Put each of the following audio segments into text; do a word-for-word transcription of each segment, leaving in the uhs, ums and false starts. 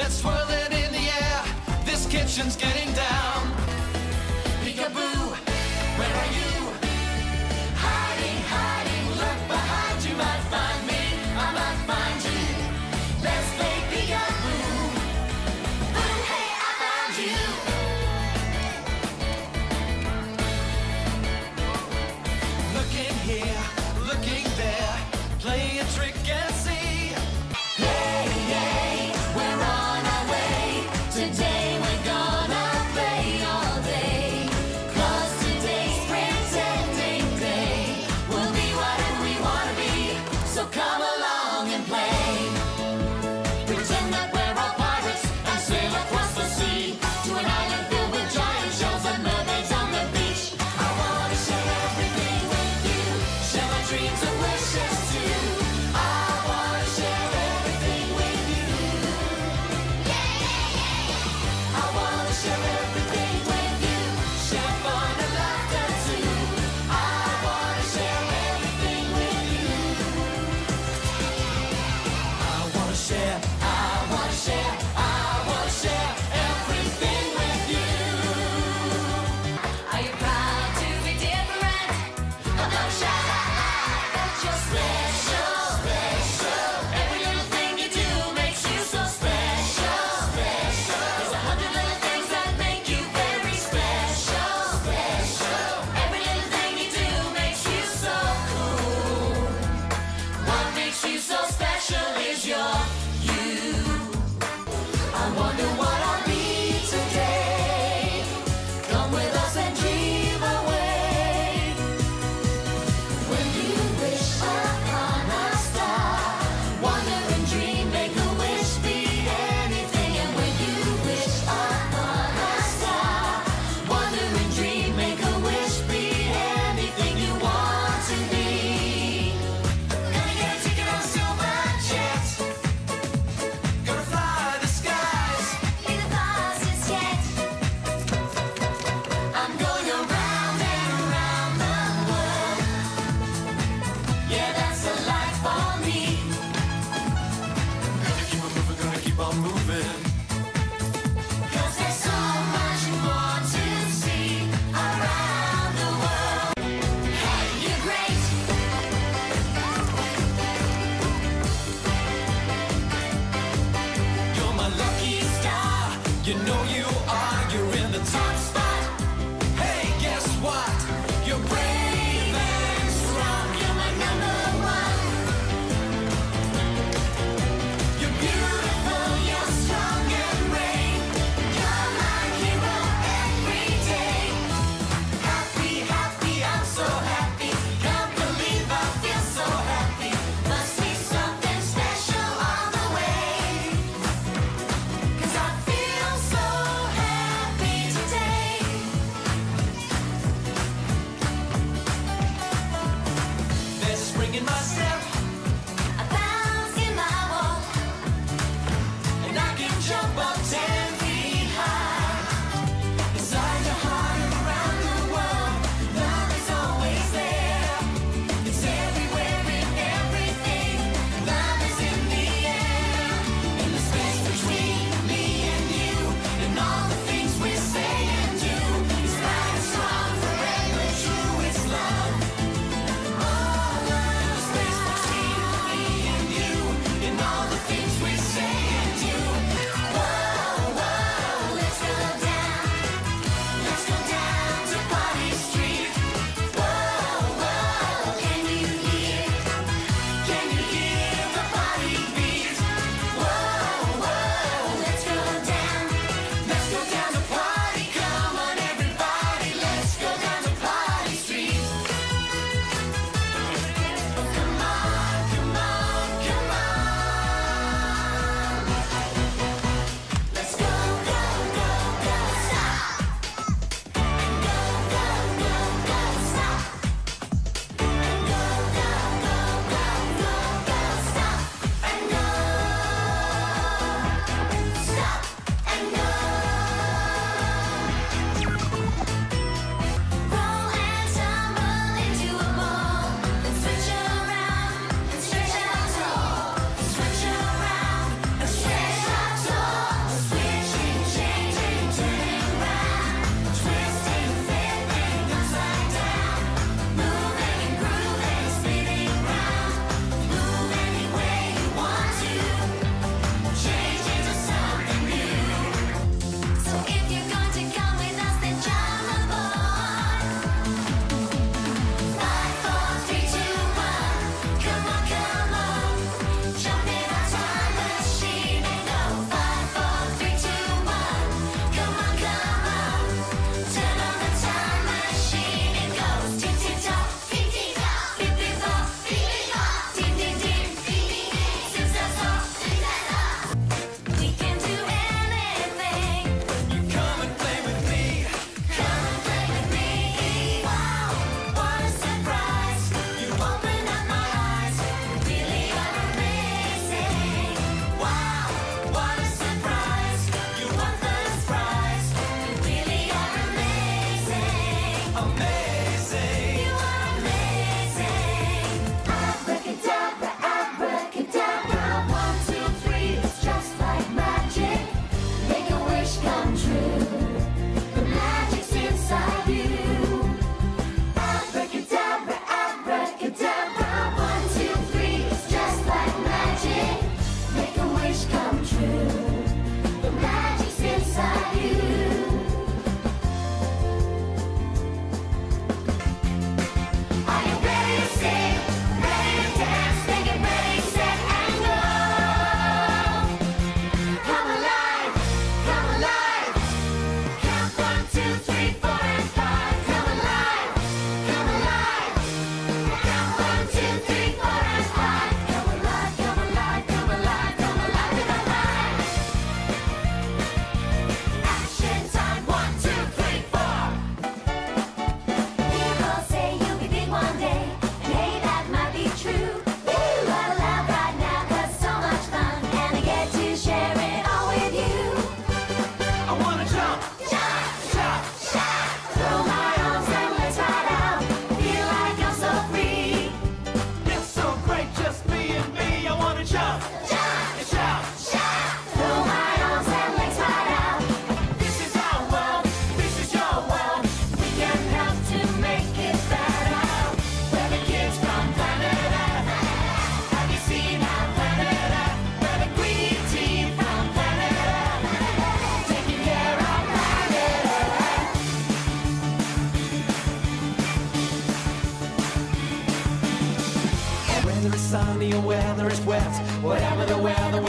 Let's swirl it in the air. This kitchen's getting down. Peekaboo, where are you? Hiding, hiding, look behind you. Might find me, I might find you. Let's play peekaboo. Boo, hey, I found you. Looking here, looking there. Play a trick and see. Hey, hey, we're on our way. Today we're gonna play all day. 'Cause today's pretending day. We'll be whatever we wanna be. So come along and play. Pretend that we're all pirates and sail across the sea to an island filled with giant shells and mermaids on the beach. I wanna share everything with you. Share my dreams and wishes too. I wanna share everything with you. Yeah, yeah, yeah. I wanna share everything with you. Share fun and laughter too. I wanna share everything with you. I wanna share, I wanna share, I wanna share everything with you. Are you proud to be different? Oh, don't shout out loud that you're special, special. Every little thing you do makes you so special, special. There's a hundred little things that make you very special, special. Every little thing you do makes you so cool. What makes you so special is your you. I wonder what I'll be today. Come with us and dream away. When you wish upon a star, wonder and dream, make a wish, be anything. And when you wish upon a star, wonder and dream, make a wish, be anything you want to be. Gonna get a ticket on a silver jet. Gonna fly the skies.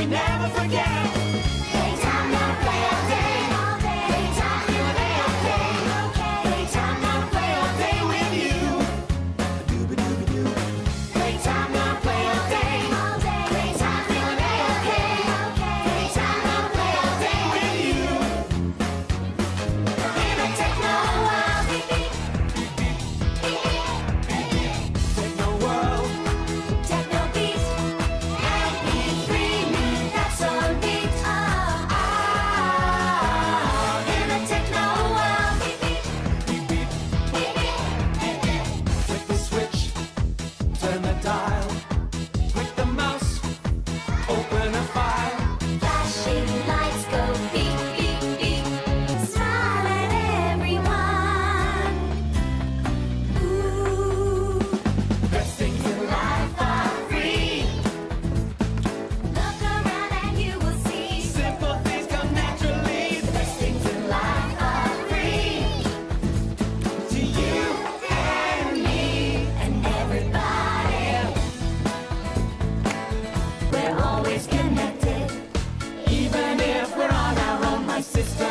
we never forget. Playtime, now play all day. Playtime, feeling A-okay. Playtime, now play all day with you. Playtime, now play all day. Playtime, feeling A-okay. Playtime, now play all day with you. In a techno world. Techno world. Techno beat. M P three, that's on beat. Oh, oh. In a techno world. Click the switch, turn the dial, click the mouse, open a file. Flashing lights go beep, beep, beep. Smile at everyone. Ooh, Best things in life life are free. Look around and you will see. simple things come naturally Best things in life are free. to you and me. And everybody. We're always connected. Even if we're on our own, my sister